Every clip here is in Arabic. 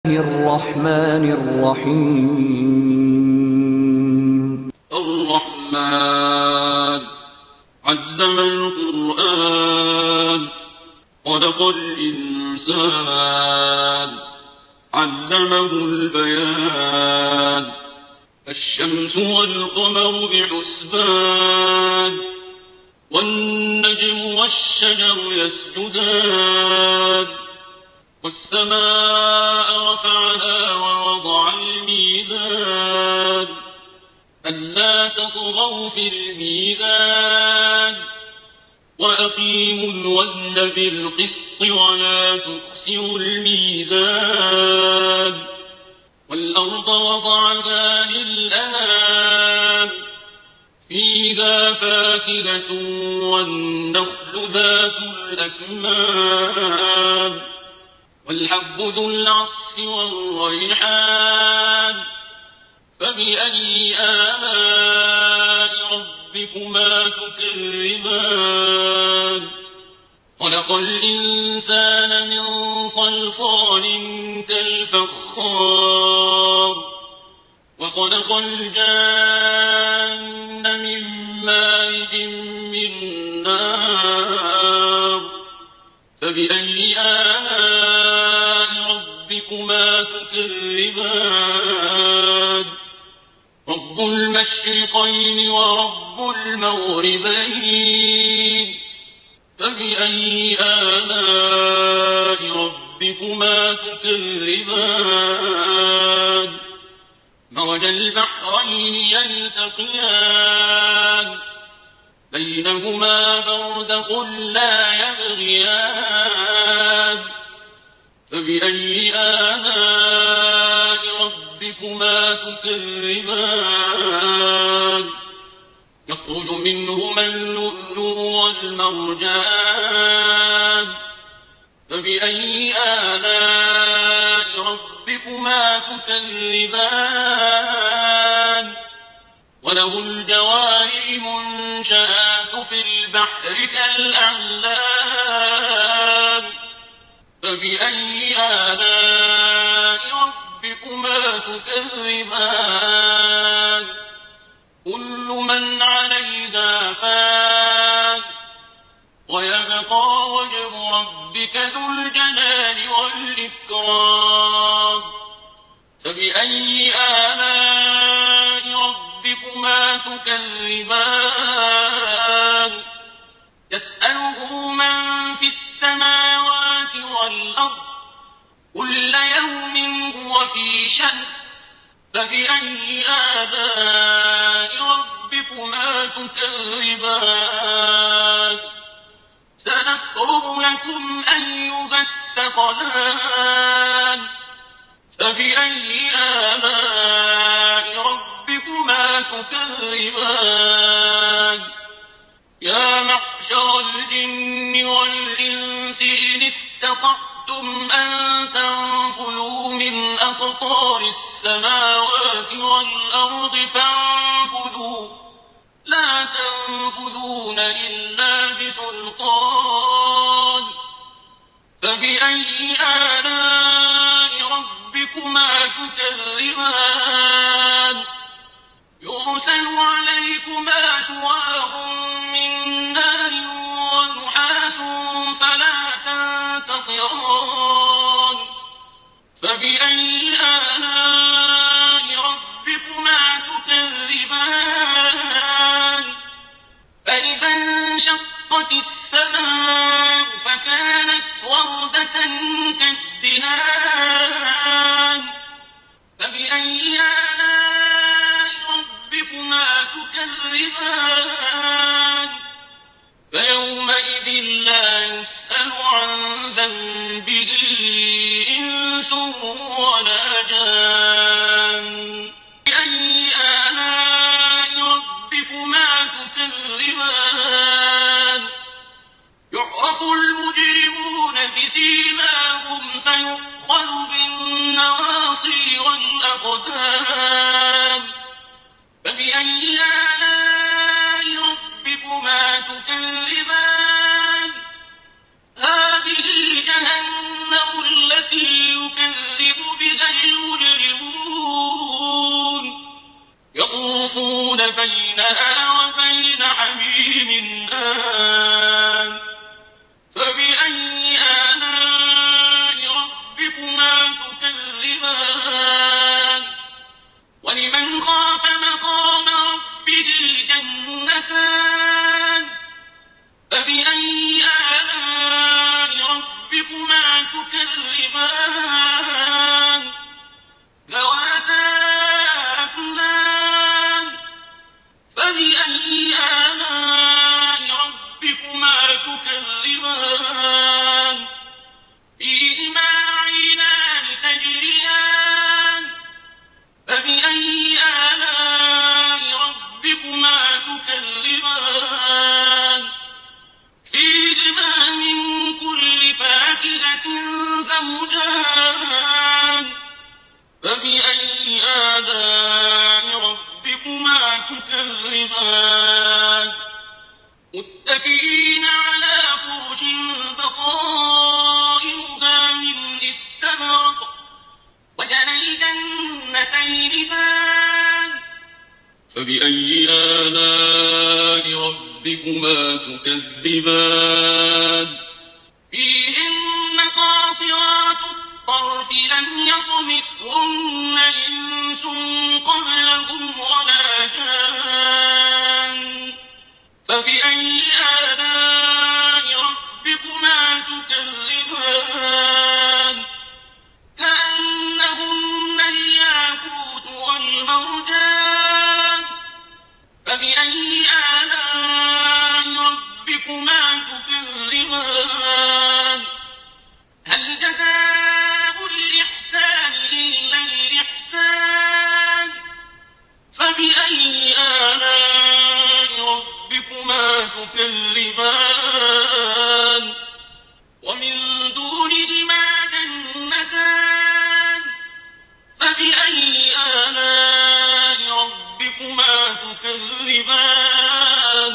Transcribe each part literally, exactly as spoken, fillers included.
الرحمن الرحيم الرحمن علم القرآن خلق الإنسان علمه البيان الشمس والقمر بحسبان والنجم والشجر يسجدان والسماء رفعها ووضع الميزان ألا تطغوا في الميزان وأقيموا الوزن بالقسط ولا تخسروا الميزان والأرض وضعها للأنام فيها فاكهة والنخل ذات الأكمام والحب ذو العصف والريحان فبأي آلاء ربكما تكذبان خلق الإنسان من صلصال كالفخار وخلق الجان من مارج من نار فبأي آلاء ربكما تكذبان رب المشرقين ورب المغربين فبأي آلاء ربكما تكذبان مرج البحرين يلتقيان بينهما برزخ لا يبغيان فبأي آلاء ربكما تكذبان يخرج منهما اللؤلؤ والمرجان فبأي آلاء ربكما تكذبان وله الجوار المنشآت في البحر كالأعلام فبأي آلاء ربكما تكذبان كل من عليها فان ويبقى وجه ربك ذو الجلال والإكرام فبأي آلاء ربكما تكذبان يسأله من في السماوات والأرض كل يوم هو في شأن فبأي آلاء ربكما تكذبان سنفرغ لكم أيها الثقلان فبأي آلاء ربكما تكذبان يا معشر الجن والإنس إن استطعتم أن تنفذوا من أقطار السماوات والأرض فانفذوا لا تنفذون إلا بسلطان فبأي آلاء ربكما تكذبان يرسل عليكما شواظ من نار ونحاس فلا تنتصران فبأي آلاء ربكما تكذبان فإذا انشقت السماء فكانت وردة كالدهان فبأي آلاء ربكما تكذبان فيومئذ لا يسأل عن ذنبه إنس ولا جان بأي آلاء ربكما تكذبان يعرف المجرمون بسيماهم فيؤخذ بالنسبة يطوفون بينها وبين حميم آن فبأي آلاء ربكما تكذبان ولمن خاف مقام ربه جنتان فبأي آلاء ربكما تكذبان ذواتا أفنان فبأي آلاء ربكما تكذبان فيهما عينان تجريان فبأي آلاء ربكما تكذبان فيهما من كل فاكهة زوجان فبأي آلاء ربكما تكذبان متكئين على فرش بطائنها من استبرق وجنى الجنتين دان فبأي آلاء ربكما تكذبان فيهن قاصرات الطرف لم يطمثهن إنس قبلهم ولا جان فبأي آلاء ربكما تكذبان كأنهن الياقوت والمرجان فبأي آلاء ربكما تكذبان هل جزاء الإحسان إلا الإحسان فبأي آلاء ربكما تكذبان ومن دونهما جنتان فبأي آلاء ربكما تكذبان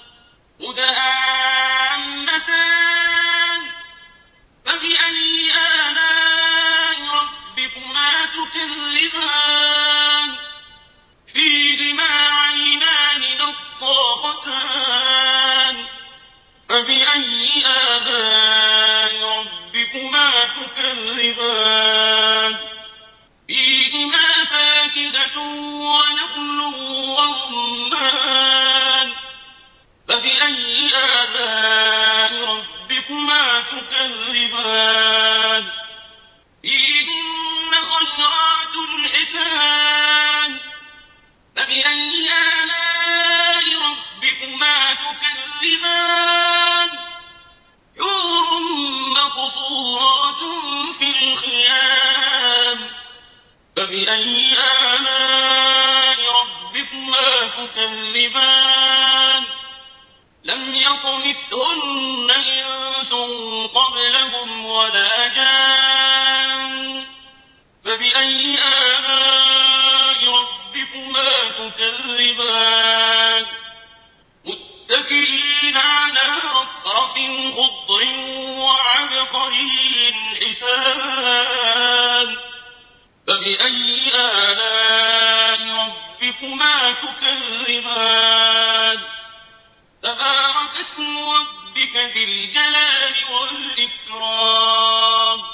مدهامتان فبأي آلاء ربكما تكذبان فيهما عينان نضاختان فبأي آلاء ربكما تكذبان فيهما فاكهة ونخل ورمان فبأي آلاء ربكما تكذبان فيهن خيرات حسان فبأي آلاء ربكما تكذبان حور مقصورات في الخيام فبأي آلاء ربكما تكذبان لم يطمثهن إنس قبلهم ولا جان فبأي آلاء ربكما تكذبان متكئين على رفرف خضر وعبقري حسان فبأي آلاء ربكما تكذبان تبارك اسم ربك ذي الجلال والإكرام